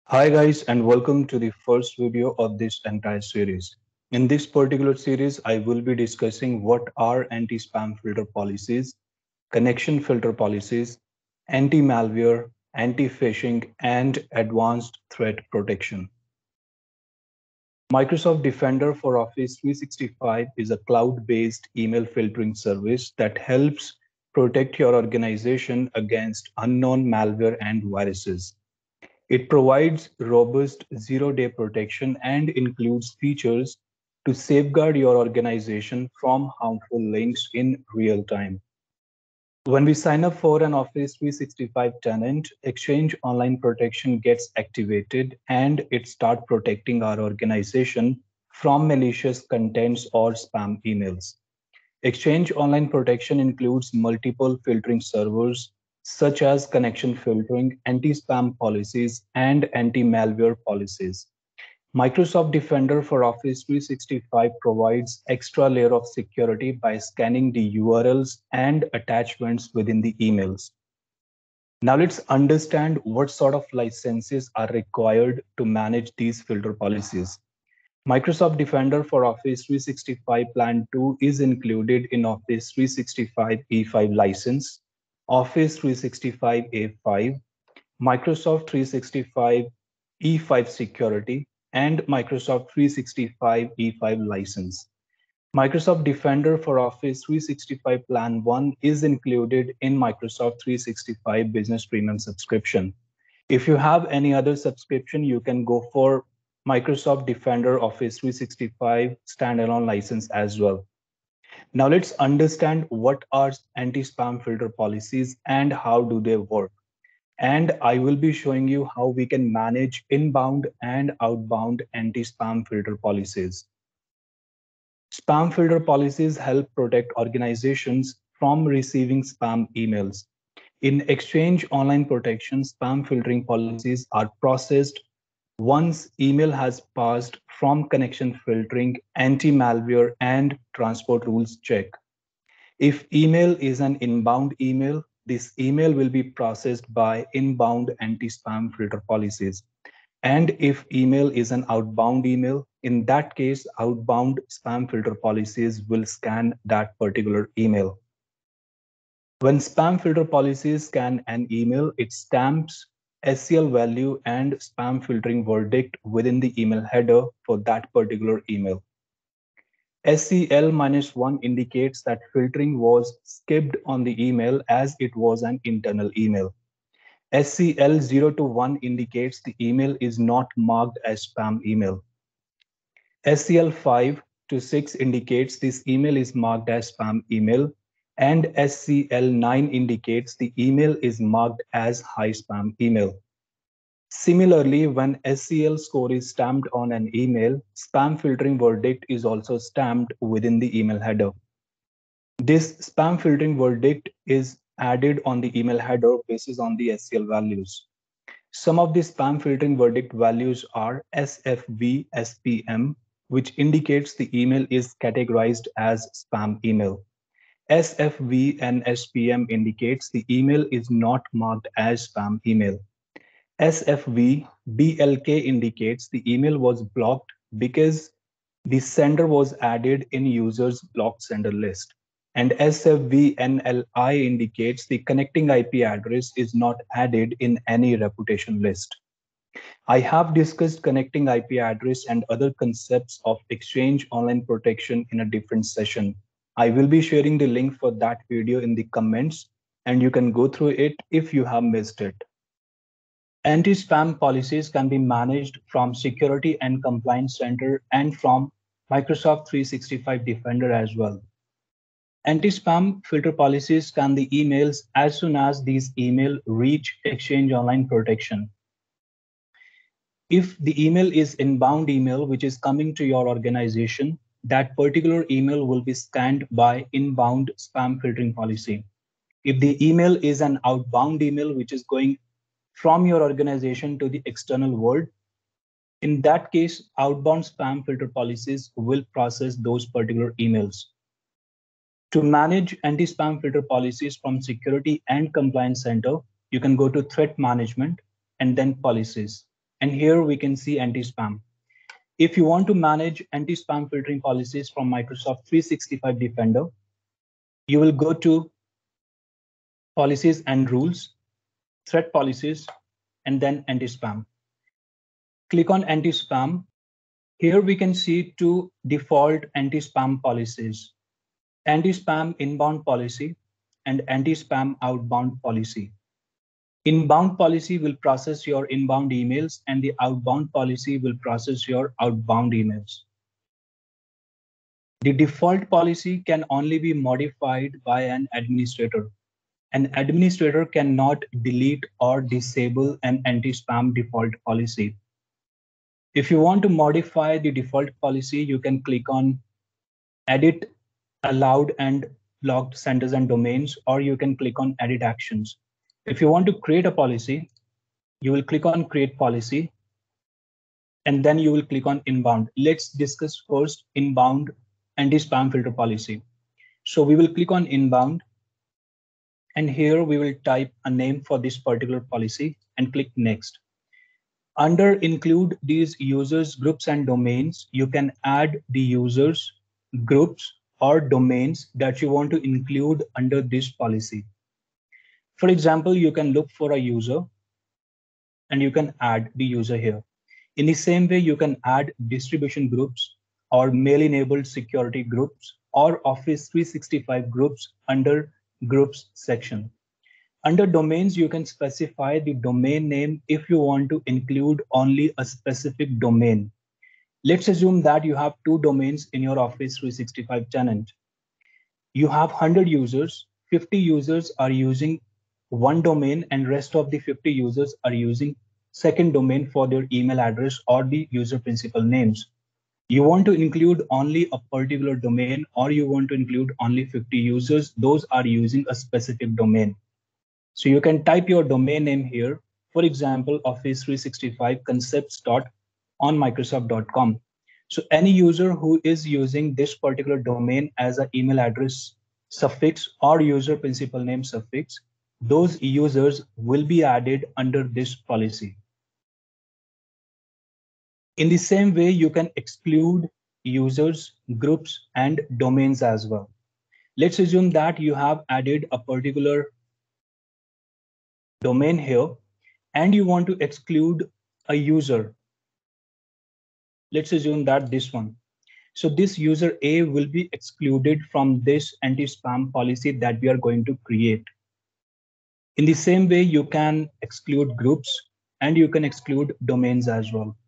Hi guys and welcome to the first video of this entire series. In this particular series, I will be discussing what are anti-spam filter policies, connection filter policies, anti-malware, anti-phishing, and advanced threat protection. Microsoft Defender for Office 365 is a cloud-based email filtering service that helps protect your organization against unknown malware and viruses. It provides robust zero-day protection and includes features to safeguard your organization from harmful links in real time. When we sign up for an Office 365 tenant, Exchange Online Protection gets activated and it starts protecting our organization from malicious contents or spam emails. Exchange Online Protection includes multiple filtering servers such as connection filtering, anti-spam policies, and anti-malware policies. Microsoft Defender for Office 365 provides extra layer of security by scanning the URLs and attachments within the emails. Now let's understand what sort of licenses are required to manage these filter policies. Microsoft Defender for Office 365 Plan 2 is included in Office 365 E5 license, Office 365 A5, Microsoft 365 E5 security, and Microsoft 365 E5 license. Microsoft Defender for Office 365 Plan 1 is included in Microsoft 365 Business Premium subscription. If you have any other subscription, you can go for Microsoft Defender Office 365 standalone license as well. Now let's understand what are anti-spam filter policies and how do they work. And I will be showing you how we can manage inbound and outbound anti-spam filter policies. Spam filter policies help protect organizations from receiving spam emails. In Exchange Online Protection, spam filtering policies are processed once email has passed from connection filtering, anti-malware, and transport rules check. If email is an inbound email, this email will be processed by inbound anti-spam filter policies. And if email is an outbound email, in that case, outbound spam filter policies will scan that particular email. When spam filter policies scan an email, it stamps SCL value and spam filtering verdict within the email header for that particular email. SCL-1 indicates that filtering was skipped on the email as it was an internal email. SCL 0 to 1 indicates the email is not marked as spam email. SCL 5 to 6 indicates this email is marked as spam email, and SCL 9 indicates the email is marked as high spam email. Similarly, when SCL score is stamped on an email, spam filtering verdict is also stamped within the email header. This spam filtering verdict is added on the email header based on the SCL values. Some of the spam filtering verdict values are SFV SPM, which indicates the email is categorized as spam email. SFV and SPM indicates the email is not marked as spam email. SFV BLK indicates the email was blocked because the sender was added in user's blocked sender list. And SFVNLI indicates the connecting IP address is not added in any reputation list. I have discussed connecting IP address and other concepts of Exchange Online Protection in a different session. I will be sharing the link for that video in the comments, and you can go through it if you have missed it. Anti-spam policies can be managed from Security and Compliance Center and from Microsoft 365 Defender as well. Anti-spam filter policies scan the emails as soon as these emails reach Exchange Online Protection. If the email is inbound email, which is coming to your organization, that particular email will be scanned by inbound spam filtering policy. If the email is an outbound email, which is going from your organization to the external world, in that case, outbound spam filter policies will process those particular emails. To manage anti-spam filter policies from Security and Compliance Center, you can go to Threat Management and then Policies. And here we can see anti-spam. If you want to manage anti-spam filtering policies from Microsoft 365 Defender, you will go to Policies and Rules, Threat Policies, and then Anti-Spam. Click on Anti-Spam. Here we can see two default anti-spam policies: anti-spam inbound policy and anti-spam outbound policy. Inbound policy will process your inbound emails, and the outbound policy will process your outbound emails. The default policy can only be modified by an administrator. An administrator cannot delete or disable an anti-spam default policy. If you want to modify the default policy, you can click on Edit Allowed and Blocked Senders and Domains, or you can click on Edit Actions. If you want to create a policy, you will click on Create Policy, and then you will click on Inbound. Let's discuss first Inbound Anti-Spam Filter Policy. So we will click on Inbound, and here we will type a name for this particular policy and click Next. Under Include these users, groups, and domains, you can add the users, groups, or domains that you want to include under this policy. For example, you can look for a user and you can add the user here. In the same way, you can add distribution groups or mail-enabled security groups or Office 365 groups under Groups section. Under Domains, you can specify the domain name if you want to include only a specific domain. Let's assume that you have two domains in your Office 365 tenant. You have 100 users, 50 users are using one domain, and rest of the 50 users are using second domain for their email address or the user principal names. You want to include only a particular domain, or you want to include only 50 users, those are using a specific domain. So you can type your domain name here. For example, Office 365 concepts.onmicrosoft.com. So any user who is using this particular domain as an email address suffix or user principal name suffix, those users will be added under this policy. In the same way, you can exclude users, groups, and domains as well. Let's assume that you have added a particular domain here and you want to exclude a user. Let's assume that this one. So this user A will be excluded from this anti-spam policy that we are going to create. In the same way, you can exclude groups and you can exclude domains as well.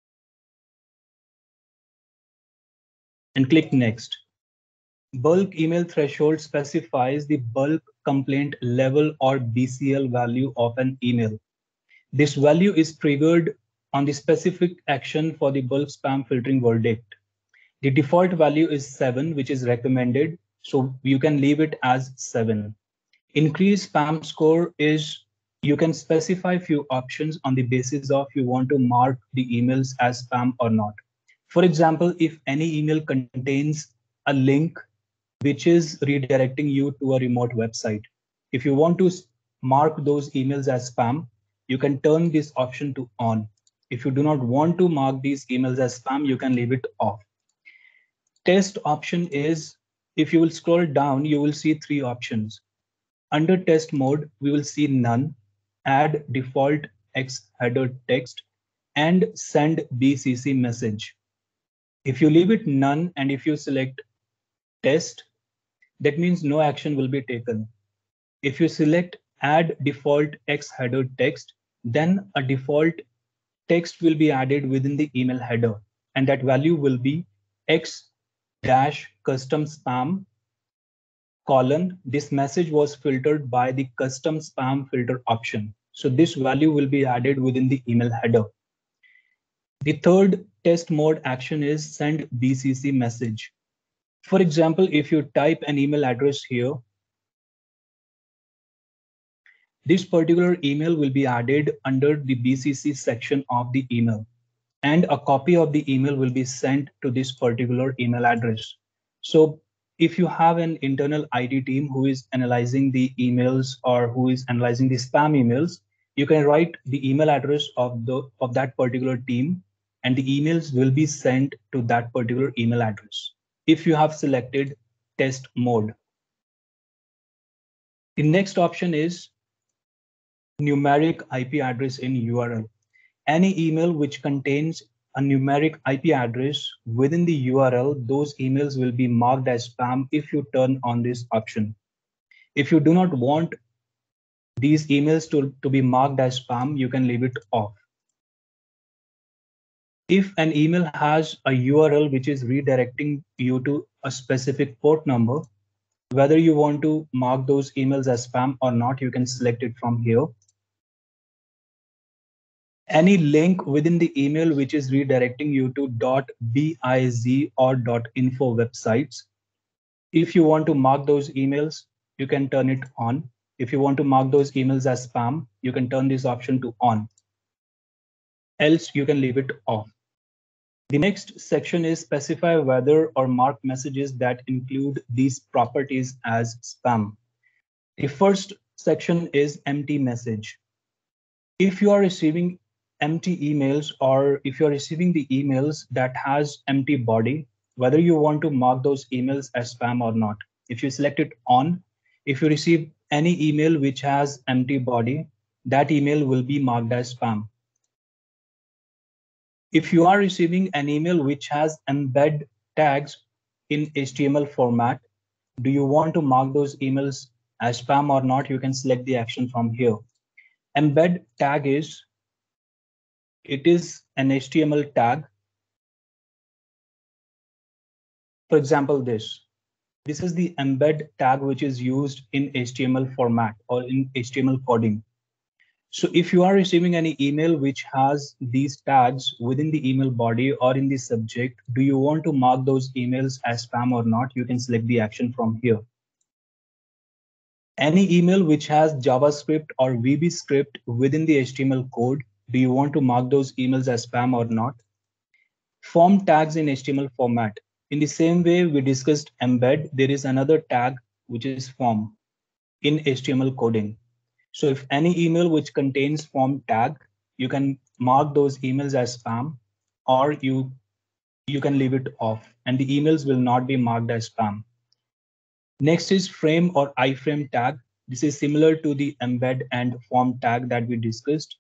And click Next. Bulk email threshold specifies the bulk complaint level or BCL value of an email. This value is triggered on the specific action for the bulk spam filtering verdict. The default value is 7, which is recommended, so you can leave it as 7. Increased spam score is you can specify few options on the basis of you want to mark the emails as spam or not. For example, if any email contains a link which is redirecting you to a remote website, if you want to mark those emails as spam, you can turn this option to on. If you do not want to mark these emails as spam, you can leave it off. Test option is, if you will scroll down, you will see 3 options. Under test mode, we will see none, add default X header text, and send BCC message. If you leave it none and if you select test, that means no action will be taken. If you select add default X header text, then a default text will be added within the email header, and that value will be X-custom spam : this message was filtered by the custom spam filter option. So this value will be added within the email header. The third test mode action is send BCC message. For example, if you type an email address here, this particular email will be added under the BCC section of the email, and a copy of the email will be sent to this particular email address. So if you have an internal IT team who is analyzing the emails or who is analyzing the spam emails, you can write the email address of that particular team, and the emails will be sent to that particular email address if you have selected test mode. The next option is numeric IP address in URL. Any email which contains a numeric IP address within the URL, those emails will be marked as spam if you turn on this option. If you do not want these emails to be marked as spam, you can leave it off. If an email has a URL which is redirecting you to a specific port number, whether you want to mark those emails as spam or not, you can select it from here. Any link within the email which is redirecting you to .biz or .info websites, if you want to mark those emails, you can turn it on. If you want to mark those emails as spam, you can turn this option to on. Else you can leave it off. The next section is specify whether or mark messages that include these properties as spam. The first section is empty message. If you are receiving empty emails, or if you're receiving the emails that has empty body, whether you want to mark those emails as spam or not. If you select it on, if you receive any email which has empty body, that email will be marked as spam. If you are receiving an email which has embed tags in HTML format, do you want to mark those emails as spam or not? You can select the action from here. Embed tag is an HTML tag. For example, this is the embed tag which is used in HTML format or in HTML coding. So if you are receiving any email which has these tags within the email body or in the subject, do you want to mark those emails as spam or not? You can select the action from here. Any email which has JavaScript or VB script within the HTML code, do you want to mark those emails as spam or not? Form tags in HTML format. In the same way we discussed embed, there is another tag which is form in HTML coding. So if any email which contains form tag, you can mark those emails as spam, or you can leave it off and the emails will not be marked as spam. Next is frame or iframe tag. This is similar to the embed and form tag that we discussed.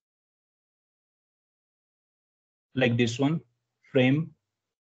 Like this one, frame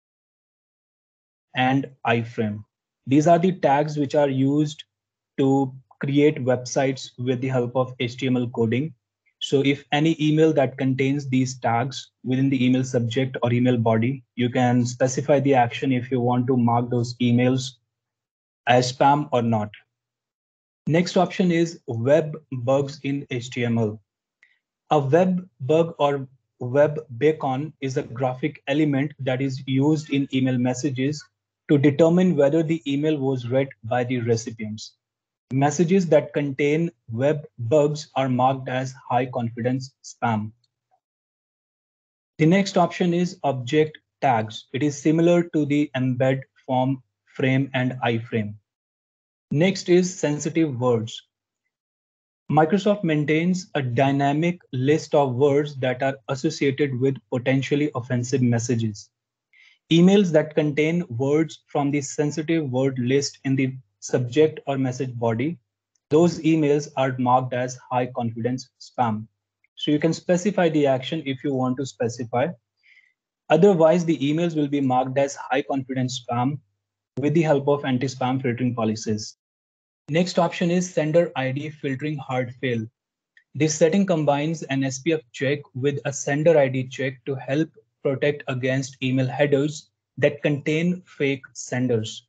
and iframe. These are the tags which are used to create websites with the help of HTML coding. So if any email that contains these tags within the email subject or email body, you can specify the action if you want to mark those emails as spam or not. Next option is web bugs in HTML. A web bug or web beacon is a graphic element that is used in email messages to determine whether the email was read by the recipients. Messages that contain web bugs are marked as high confidence spam. The next option is object tags. It is similar to the embed, form, frame, and iframe. Next is sensitive words. Microsoft maintains a dynamic list of words that are associated with potentially offensive messages. Emails that contain words from the sensitive word list in the subject or message body, those emails are marked as high confidence spam. So you can specify the action if you want to specify. Otherwise, the emails will be marked as high confidence spam with the help of anti-spam filtering policies. Next option is sender ID filtering hard fail. This setting combines an SPF check with a sender ID check to help protect against email headers that contain fake senders.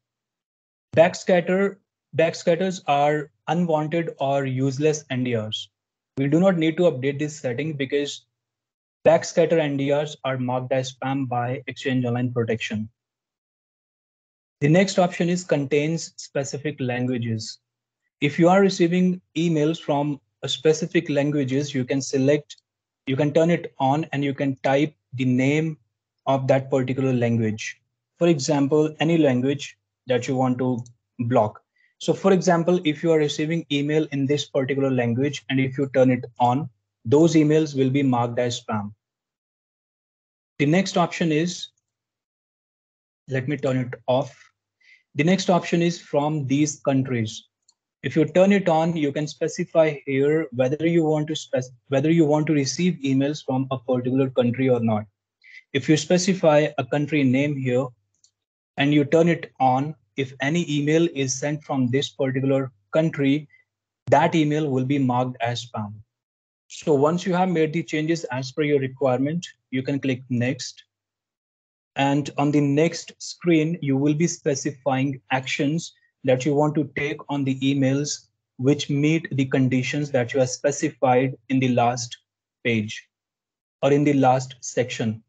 Backscatters are unwanted or useless NDRs. We do not need to update this setting because backscatter NDRs are marked as spam by Exchange Online Protection. The next option is contains specific languages. If you are receiving emails from a specific languages, you can turn it on and you can type the name of that particular language. For example, any language that you want to block. So for example, if you are receiving email in this particular language and if you turn it on, those emails will be marked as spam. The next option is, let me turn it off. The next option is from these countries. If you turn it on, you can specify here whether you want to receive emails from a particular country or not. If you specify a country name here and you turn it on, if any email is sent from this particular country, that email will be marked as spam. So once you have made the changes as per your requirement, you can click next. And on the next screen, you will be specifying actions that you want to take on the emails which meet the conditions that you have specified in the last page or in the last section.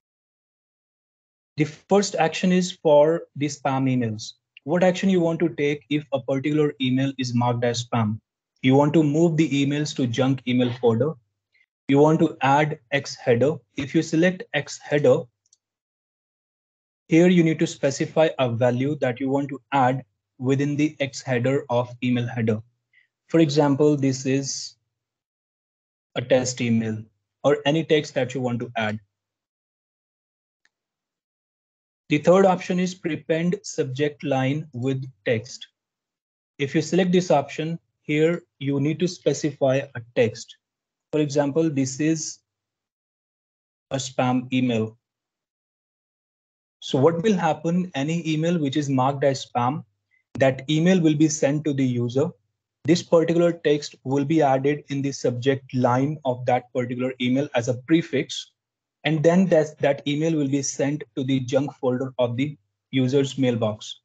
The first action is for the spam emails. What action you want to take if a particular email is marked as spam? You want to move the emails to junk email folder. You want to add X header. If you select X header, here you need to specify a value that you want to add within the X header of email header. For example, this is a test email or any text that you want to add. The third option is prepend subject line with text. If you select this option, here you need to specify a text. For example, this is a spam email. So what will happen, any email which is marked as spam, that email will be sent to the user. This particular text will be added in the subject line of that particular email as a prefix. And then that email will be sent to the junk folder of the user's mailbox.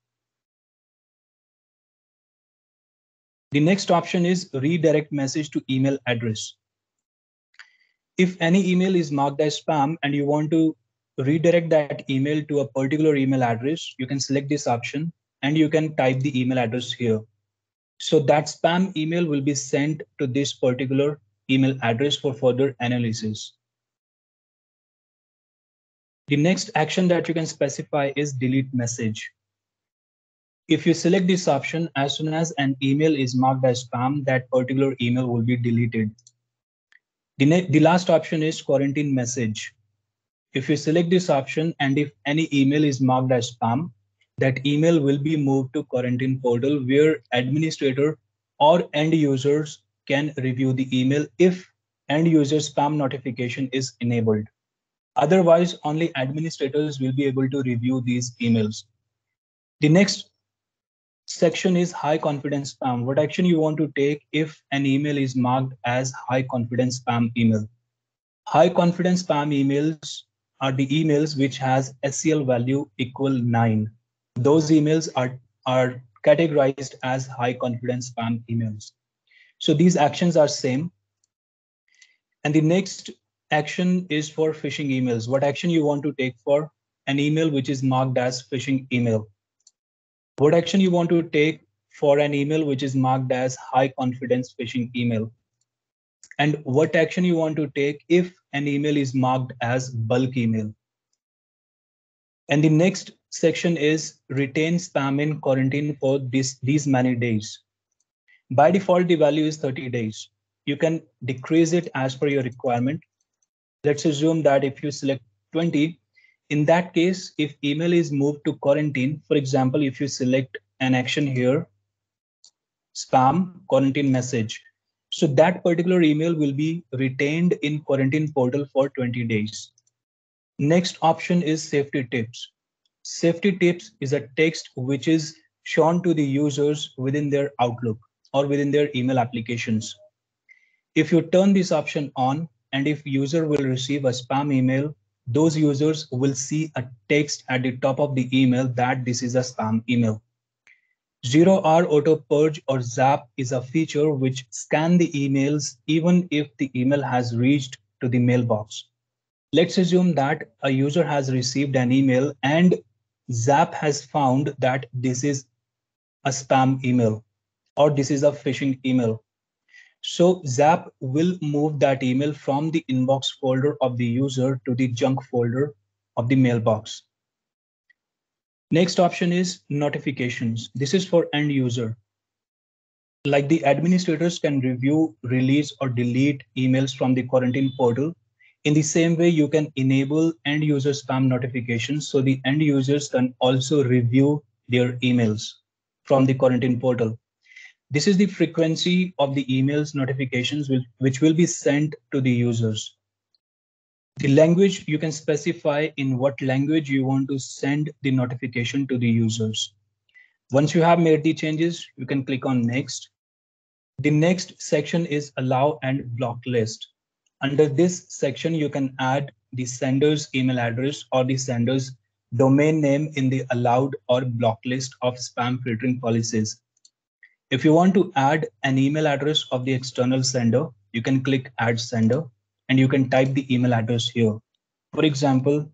The next option is redirect message to email address. If any email is marked as spam and you want to redirect that email to a particular email address, you can select this option and you can type the email address here. So that spam email will be sent to this particular email address for further analysis. The next action that you can specify is delete message. If you select this option, as soon as an email is marked as spam, that particular email will be deleted. The last option is quarantine message. If you select this option and if any email is marked as spam, that email will be moved to quarantine portal where administrator or end users can review the email if end user spam notification is enabled. Otherwise, only administrators will be able to review these emails. The next section is high confidence spam. What action you want to take if an email is marked as high confidence spam email? High confidence spam emails are the emails which has SCL value equal 9. Those emails are categorized as high confidence spam emails. So these actions are same. And the next action is for phishing emails. What action you want to take for an email which is marked as phishing email? What action you want to take for an email which is marked as high confidence phishing email? And what action you want to take if an email is marked as bulk email? And the next section is retain spam in quarantine for these many days. By default, the value is 30 days. You can decrease it as per your requirement. Let's assume that if you select 20, in that case, if email is moved to quarantine, for example, if you select an action here, spam quarantine message, so that particular email will be retained in quarantine portal for 20 days. Next option is safety tips. Safety tips is a text which is shown to the users within their Outlook or within their email applications. If you turn this option on and if user will receive a spam email, those users will see a text at the top of the email that this is a spam email. Zero-hour auto purge or zap is a feature which scan the emails even if the email has reached to the mailbox. Let's assume that a user has received an email and Zap has found that this is a spam email or this is a phishing email. So Zap will move that email from the inbox folder of the user to the junk folder of the mailbox. Next option is notifications. This is for end user. Like the administrators can review, release, or delete emails from the quarantine portal. In the same way, you can enable end user spam notifications so the end users can also review their emails from the quarantine portal. This is the frequency of the emails notifications which will be sent to the users. The language, you can specify in what language you want to send the notification to the users. Once you have made the changes, you can click on next. The next section is allow and block list. Under this section, you can add the sender's email address or the sender's domain name in the allowed or block list of spam filtering policies. If you want to add an email address of the external sender, you can click add sender and you can type the email address here. For example,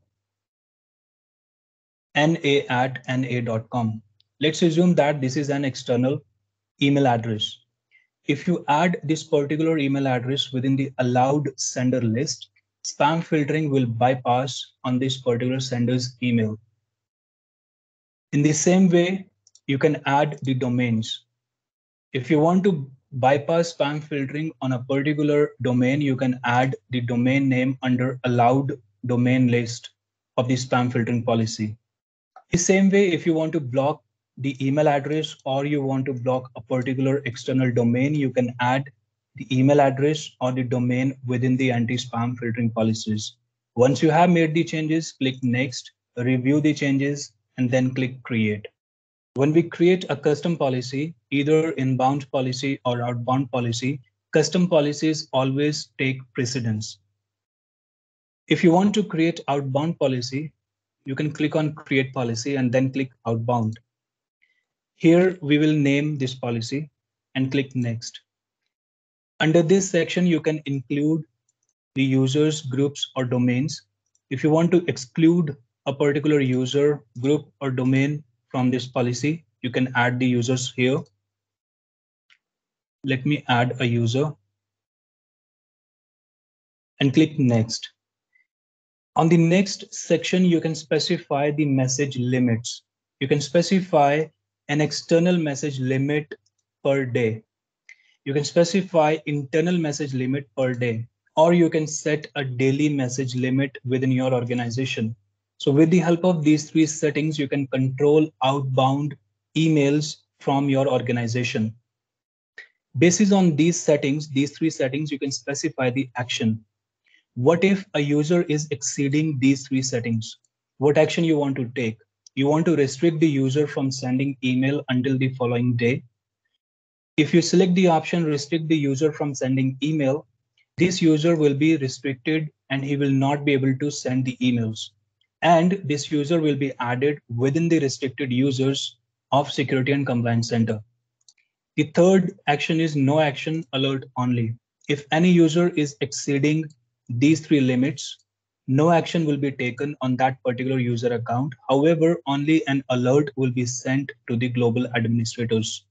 na@na.com. Let's assume that this is an external email address. If you add this particular email address within the allowed sender list, spam filtering will bypass on this particular sender's email. In the same way, you can add the domains. If you want to bypass spam filtering on a particular domain, you can add the domain name under allowed domain list of the spam filtering policy. The same way, if you want to block the email address or you want to block a particular external domain, you can add the email address or the domain within the anti-spam filtering policies. Once you have made the changes, click next, review the changes, and then click create. When we create a custom policy, either inbound policy or outbound policy, custom policies always take precedence. If you want to create outbound policy, you can click on create policy and then click outbound. Here we will name this policy and click next. Under this section, you can include the users, groups, or domains. If you want to exclude a particular user, group, or domain from this policy, you can add the users here. Let me add a user and click next. On the next section, you can specify the message limits. You can specify an external message limit per day. You can specify internal message limit per day, or you can set a daily message limit within your organization. So with the help of these three settings, you can control outbound emails from your organization. Based on these settings, these three settings, you can specify the action. What if a user is exceeding these three settings? What action you want to take? You want to restrict the user from sending email until the following day. If you select the option restrict the user from sending email, this user will be restricted and he will not be able to send the emails. And this user will be added within the restricted users of Security and Compliance Center. The third action is no action alert only. If any user is exceeding these three limits, no action will be taken on that particular user account. However, only an alert will be sent to the global administrators.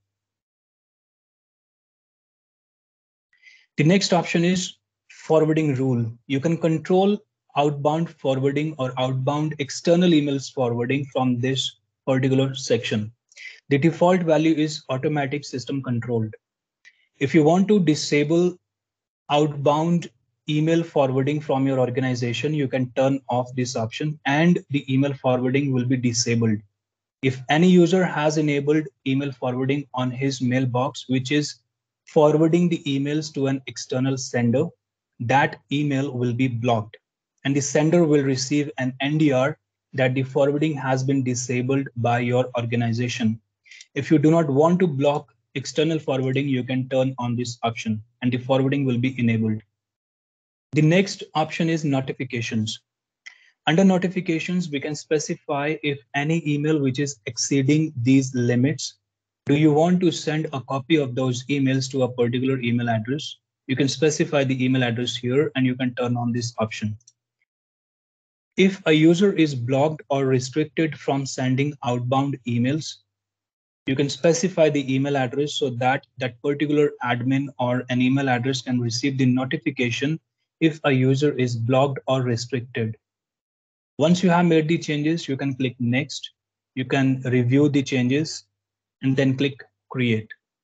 The next option is forwarding rule. You can control outbound forwarding or outbound external emails forwarding from this particular section. The default value is automatic system controlled. If you want to disable outbound email forwarding from your organization, you can turn off this option and the email forwarding will be disabled. If any user has enabled email forwarding on his mailbox, which is forwarding the emails to an external sender, that email will be blocked and the sender will receive an NDR that the forwarding has been disabled by your organization. If you do not want to block external forwarding, you can turn on this option and the forwarding will be enabled. The next option is notifications. Under notifications, we can specify if any email which is exceeding these limits, do you want to send a copy of those emails to a particular email address? You can specify the email address here and you can turn on this option. If a user is blocked or restricted from sending outbound emails, you can specify the email address so that that particular admin or an email address can receive the notification if a user is blocked or restricted. Once you have made the changes, you can click next. You can review the changes and then click create.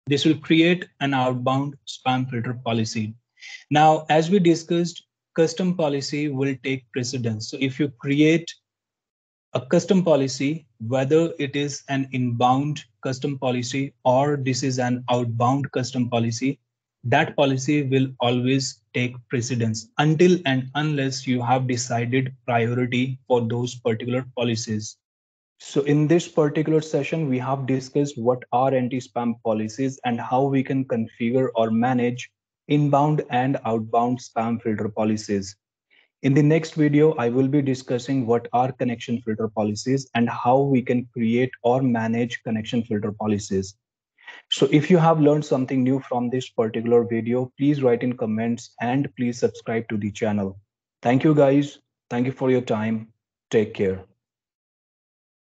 This will create an outbound spam filter policy. Now, as we discussed, custom policy will take precedence. So if you create a custom policy, whether it is an inbound custom policy or this is an outbound custom policy, that policy will always take precedence until and unless you have decided priority for those particular policies. So in this particular session, we have discussed what are anti-spam policies and how we can configure or manage inbound and outbound spam filter policies. In the next video, I will be discussing what are connection filter policies and how we can create or manage connection filter policies. So if you have learned something new from this particular video, please write in comments and please subscribe to the channel. Thank you guys. Thank you for your time. Take care.